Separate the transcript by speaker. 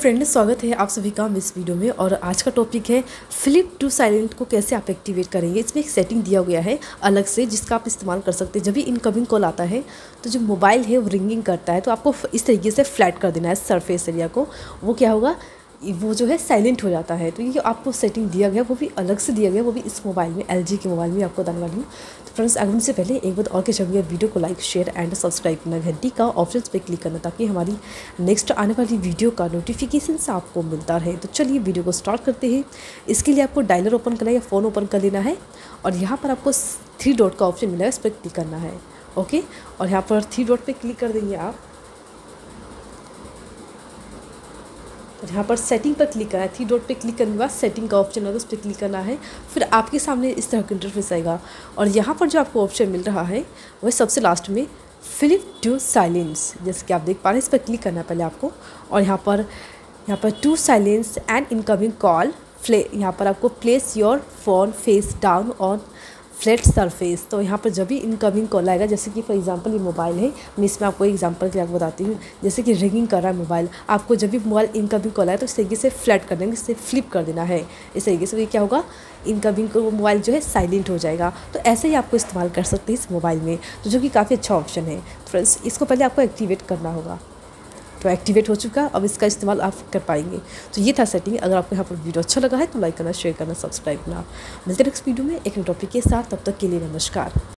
Speaker 1: Friends, स्वागत है आप सभी का इस वीडियो में। और आज का टॉपिक है फ्लिप टू साइलेंट को कैसे आप एक्टिवेट करेंगे। इसमें एक सेटिंग दिया गया है अलग से जिसका आप इस्तेमाल कर सकते हैं। जब भी इनकमिंग कॉल आता है तो जो मोबाइल है वो रिंगिंग करता है, तो आपको इस तरीके से फ्लैट कर देना है सरफेस एरिया को। वो क्या होगा, वो जो है साइलेंट हो जाता है। तो ये आपको सेटिंग दिया गया, वो भी अलग से दिया गया, वो भी इस मोबाइल में, LG के मोबाइल में आपको बताने वाली हूँ। तो फ्रेंड्स, आगे से पहले एक बार और के चलिए वीडियो को लाइक, शेयर एंड सब्सक्राइब करना, घंटी का ऑप्शन पे क्लिक करना, ताकि हमारी नेक्स्ट आने वाली वीडियो का नोटिफिकेशन आपको मिलता रहे। तो चलिए वीडियो को स्टार्ट करते हैं। इसके लिए आपको डायलर ओपन करना है या फ़ोन ओपन कर लेना है, और यहाँ पर आपको 3 डॉट का ऑप्शन मिला है, इस पर क्लिक करना है। ओके, और यहाँ पर 3 डॉट पर क्लिक कर देंगे आप। यहाँ पर सेटिंग पर क्लिक करना है। 3 डॉट पे क्लिक करने के बाद सेटिंग का ऑप्शन होगा, उस पर क्लिक करना है। फिर आपके सामने इस तरह का इंटरफेस आएगा, और यहाँ पर जो आपको ऑप्शन मिल रहा है वह सबसे लास्ट में फ्लिप टू साइलेंस, जैसे कि आप देख पा रहे हैं। इस पर क्लिक करना है पहले आपको, और यहाँ पर to silence and incoming call यहाँ पर आपको place your phone face down on flat surface. तो यहाँ पर जब भी इनकमिंग कॉल आएगा, जैसे कि फॉर एग्जांपल ये मोबाइल है, मैं इसमें आपको एग्जांपल के लिए आपको बताती हूँ। जैसे कि रिंगिंग कर रहा है मोबाइल, आपको जब भी मोबाइल इनकमिंग कॉल आए तो इस तरीके से फ्लैट कर देंगे, इससे फ्लिप कर देना है इस तरीके से। ये क्या होगा, इनकमिंग को मोबाइल जो है साइलेंट हो जाएगा। तो ऐसे ही आपको इस्तेमाल कर सकते हैं इस मोबाइल में, तो जो कि काफ़ी अच्छा ऑप्शन है। फ्रेंड्स, इसको पहले आपको एक्टिवेट करना होगा। तो एक्टिवेट हो चुका, अब इसका इस्तेमाल आप कर पाएंगे। तो ये था सेटिंग। अगर आपको यहाँ पर वीडियो अच्छा लगा है तो लाइक करना, शेयर करना, सब्सक्राइब करना। मिलते हैं नेक्स्ट वीडियो में एक नए टॉपिक के साथ। तब तक के लिए नमस्कार।